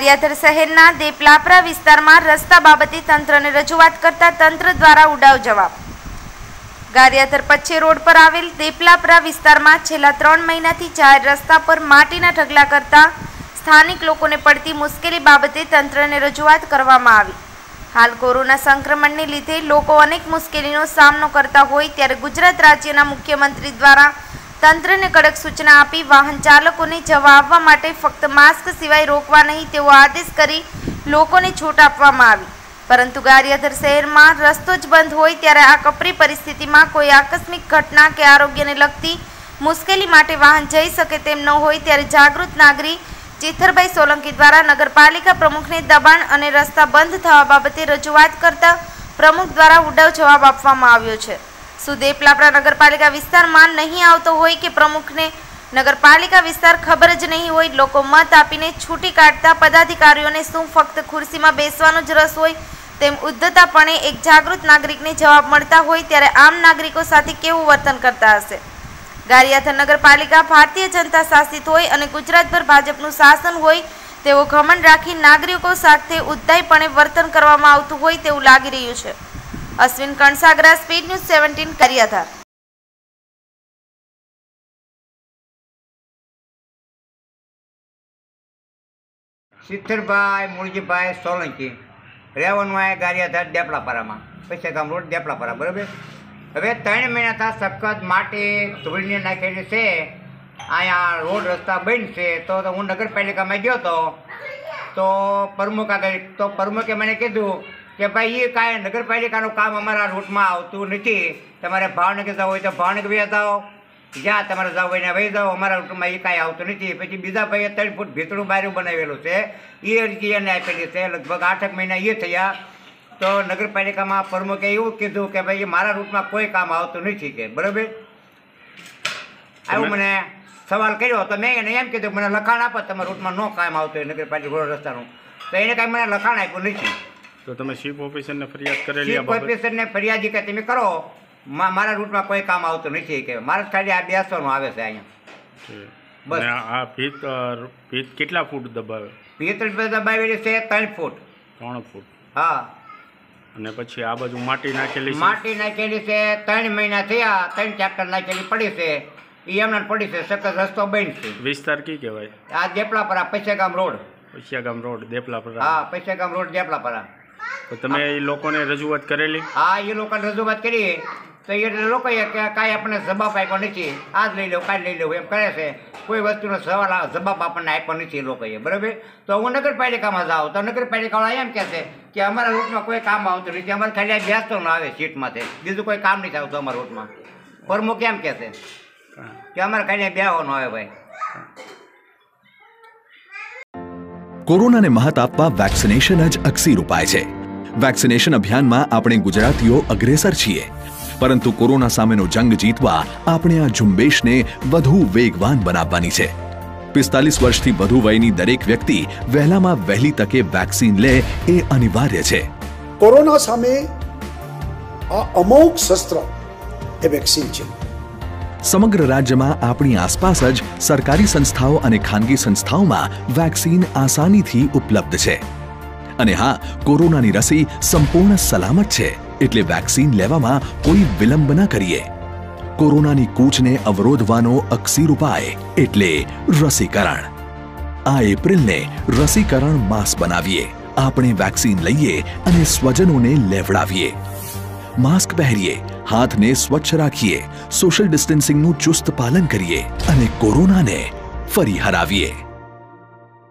ગારિયાધાર શહેરના દેપલાપરા વિસ્તારમાં રસ્તા બાબતે તંત્રને રજૂઆત કરતા તંત્ર દ્વારા ઉડાવ જવાબ। ગારિયાધાર પચ્છે રોડ પર આવેલ દેપલાપરા વિસ્તારમાં છેલ્લા 3 મહિનાથી જાહેર રસ્તા પર માટીના ઢગલા કરતા સ્થાનિક લોકોને પડતી મુશ્કેલી બાબતે તંત્રને રજૂઆત કરવામાં આવી। હાલ કોરોના સંક્રમણને લીધે લોકો અનેક મુશ્કેલીનો સામનો કરતા હોય ત્યારે ગુજરાત રાજ્યના મુખ્યમંત્રી દ્વારા તંત્રને કડક સૂચના આપી વાહન ચાલકોને જવા આવવા માટે ફક્ત માસ્ક સિવાય રોકવા નહીં તેવો આદેશ કરી લોકોને છૂટ આપવામાં આવી। પરંતુ ગારિયાધાર શહેરમાં રસ્તો જ બંધ હોય ત્યારે આ કપરી પરિસ્થિતિમાં કોઈ આકસ્મિક ઘટના કે આરોગ્યને લગતી મુશ્કેલી માટે વાહન જઈ શકે તેમ ન હોય ત્યારે જાગૃત નાગરિક ચેતરભાઈ સોલંકી દ્વારા નગરપાલિકા પ્રમુખને દબાણ અને રસ્તા બંધ થવા બાબતે રજૂઆત કરતા પ્રમુખ દ્વારા ઉડાવ જવાબ આપવામાં આવ્યો છે। શું દેપલાપરા નગરપાલિકા વિસ્તારમાં નહીં આવતો હોય કે પ્રમુખને નગરપાલિકા વિસ્તાર ખબર જ નહીં હોય? લોકો મત આપીને છૂટી કાઢતા પદાધિકારીઓને શું ફક્ત ખુરશીમાં બેસવાનો જ રસ હોય? તેમ ઉદ્ધતાપણે એક જાગૃત નાગરિકને જવાબ મળતા હોય ત્યારે આમ નાગરિકો સાથે કેવું વર્તન કરતા હશે? ગારિયાધાર નગરપાલિકા ભારતીય જનતા શાસિત હોય અને ગુજરાતભર ભાજપનું શાસન હોય તેવો ઘમંડ રાખી નાગરિકો સાથે ઉદ્ધતાઈપણે વર્તન કરવામાં આવતું હોય તેવું લાગી રહ્યું છે। Ashwin Kansagara, speed news 17 Gariyadhar. સિત્તેરભાઈ મૂળજીભાઈ સોલંકી રહેવાનું ગારિયાધાર દેપલાપરામાં, પૈસા ગામ રોડ દેપલાપરા, બરાબર। હવે 3 મહિનાથી સખત માટી ધૂળને નાખેલી છે, અહીંયા રોડ રસ્તા બંધ છે। તો હું નગરપાલિકામાં ગયો તો પ્રમુખ આગળ, તો પ્રમુખે મને કીધું કે ભાઈ એ કાંઈ નગરપાલિકાનું કામ અમારા રૂટમાં આવતું નથી, તમારે ભાવનગર જવું હોય તો ભાવનગર વહી જાઓ, જ્યાં તમારે જવું હોય ને વહી જાઓ, અમારા રૂટમાં એ કાંઈ આવતું નથી। પછી બીજા ભાઈએ 3 ફૂટ ભીતળું બારું બનાવેલું છે, એ અરજી એને આપેલી છે, લગભગ 8 મહિના એ થયા। તો નગરપાલિકામાં પ્રમુખે એવું કીધું કે ભાઈ મારા રૂટમાં કોઈ કામ આવતું નથી કે, બરાબર। આવું મને સવાલ કર્યો તો મેં એને એમ કીધું મને લખાણ આપો તમારા રૂટમાં ન કામ આવતું હોય નગરપાલિકા રોડ રસ્તાનું, તો એને કાંઈ મને લખાણ આપ્યું નથી। તો તમે ચીફ ઓફિસરને ફરિયાદ કરેલી? ચીફ ઓફિસરને ફરિયાદ કે તમે કરો, મારા રૂટમાં કોઈ કામ આવતું નથી કે, મારે ખાલી આ બેસવાનું આવે છે અહીંયા, બસ। આ ભીત કેટલા ફૂટ દબાવે? ભીત દબાવેલી છે 3 ફૂટ। 3 ફૂટ, હા। અને પછી આ બાજુ માટી નાખેલી? માટી નાખેલી છે, 3 મહિના થયા, 3 ચેપ્ટર નાખેલી પડી છે, એ એમને પડી છે, સખત રસ્તો બંધ છે। વિસ્તાર કી કહેવાય? આ દેપલાપરા, પૈસાગામ રોડ। પૈસાગામ રોડ દેપલાપરા? હા, પૈસાગામ રોડ દેપલાપરા। તો તમે એ લોકોને રજૂઆત કરેલી? હા, એ લોકોને રજૂઆત કરી તો એ લોકોએ કે કાંઈ આપણને જવાબ આપ્યો નથી, આ જ લઈ લો, કાંઈ લઈ લો એમ કરે છે, કોઈ વસ્તુનો જવાબ આપણને આપ્યો નથી એ લોકોએ, બરાબર। તો હું નગરપાલિકામાં જાઉં તો નગરપાલિકાવાળા એમ કહે છે કે અમારા રૂટમાં કોઈ કામ આવતું નથી, અમારે ખાલી બેસતો ન આવે સીટમાંથી, બીજું કોઈ કામ નથી આવતું અમારા રૂટમાં। પ્રમુખ એમ કહે છે કે અમારે ખાલી બેસવાનું આવે ભાઈ। કોરોનાને મહાત આપવા વેક્સિનેશન જ અકસીર ઉપાય છે। વેક્સિનેશન અભિયાનમાં આપણે ગુજરાતીઓ અગ્રેસર છીએ, પરંતુ કોરોના સામેનો જંગ જીતવા આપણે આ ઝુંબેશને વધુ વેગવાન બનાવવાની છે। 45 વર્ષથી વધુ વયની દરેક વ્યક્તિ વહેલામાં વહેલી તકે વેક્સિન લે એ અનિવાર્ય છે। કોરોના સામે આ અમોઘ શસ્ત્ર એ વેક્સિન છે। સમગ્ર રાજ્યમાં આપણી આસપાસ જ સરકારી સંસ્થાઓ અને ખાનગી સંસ્થાઓમાં વેક્સિન આસાનીથી ઉપલબ્ધ છે। અને હા, કોરોનાની રસી સંપૂર્ણ સલામત છે, એટલે વેક્સિન લેવામાં કોઈ વિલંબ ન કરીએ। કોરોનાની કૂચને અવરોધવાનો અકસીર ઉપાય એટલે રસીકરણ। આ એપ્રિલને રસીકરણ માસ બનાવીએ, આપણે વેક્સિન લઈએ અને સ્વજનોને લેવડાવીએ। માસ્ક પહેરીએ, હાથને સ્વચ્છ રાખીએ, સોશિયલ ડિસ્ટન્સિંગનું ચુસ્ત પાલન કરીએ અને કોરોનાને ફરી હરાવીએ।